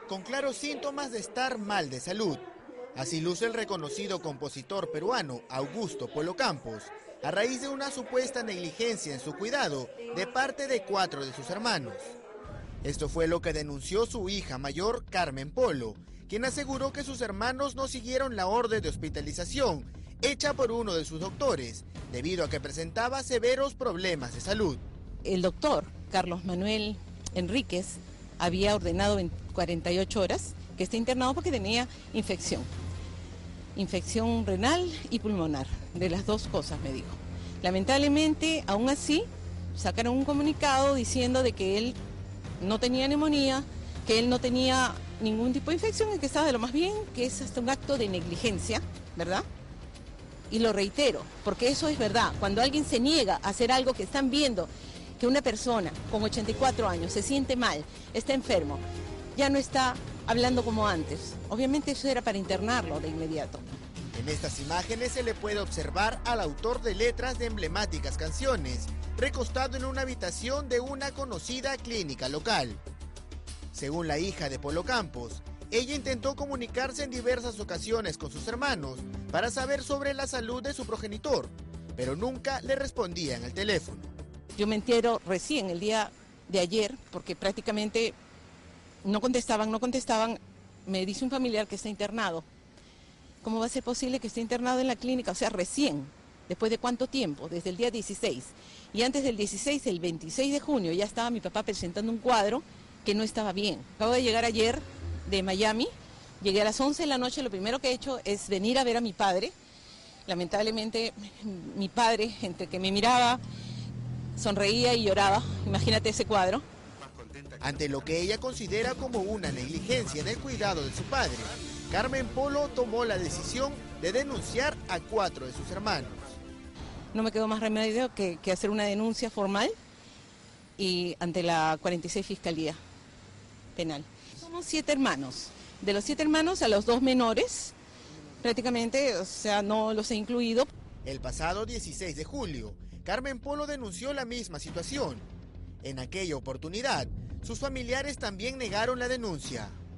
con claros síntomas de estar mal de salud. Así luce el reconocido compositor peruano Augusto Polo Campos, a raíz de una supuesta negligencia en su cuidado de parte de 4 de sus hermanos. Esto fue lo que denunció su hija mayor, Carmen Polo, quien aseguró que sus hermanos no siguieron la orden de hospitalización hecha por uno de sus doctores, debido a que presentaba severos problemas de salud. El doctor Carlos Manuel Enríquez había ordenado en 48 horas que esté internado porque tenía infección renal y pulmonar, de las dos cosas me dijo. Lamentablemente, aún así, sacaron un comunicado diciendo de que él no tenía neumonía, que él no tenía ningún tipo de infección y que estaba de lo más bien, que es hasta un acto de negligencia, ¿verdad? Y lo reitero, porque eso es verdad. Cuando alguien se niega a hacer algo que están viendo, que una persona con 84 años se siente mal, está enfermo, ya no está hablando como antes. Obviamente eso era para internarlo de inmediato. En estas imágenes se le puede observar al autor de letras de emblemáticas canciones, recostado en una habitación de una conocida clínica local. Según la hija de Polo Campos, ella intentó comunicarse en diversas ocasiones con sus hermanos para saber sobre la salud de su progenitor, pero nunca le respondían al teléfono. Yo me entero recién el día de ayer, porque prácticamente no contestaban. Me dice un familiar que está internado. ¿Cómo va a ser posible que esté internado en la clínica? O sea, recién, ¿después de cuánto tiempo? Desde el día 16. Y antes del 16, el 26 de junio, ya estaba mi papá presentando un cuadro que no estaba bien. Acabo de llegar ayer de Miami, llegué a las 11 de la noche, lo primero que he hecho es venir a ver a mi padre. Lamentablemente, mi padre, entre que me miraba, sonreía y lloraba, imagínate ese cuadro. Ante lo que ella considera como una negligencia en el cuidado de su padre, Carmen Polo tomó la decisión de denunciar a 4 de sus hermanos. No me quedó más remedio que hacer una denuncia formal y ante la 46 Fiscalía Penal. Somos 7 hermanos. De los 7 hermanos, a los 2 menores, prácticamente, o sea, no los he incluido. El pasado 16 de julio, Carmen Polo denunció la misma situación. En aquella oportunidad, sus familiares también negaron la denuncia.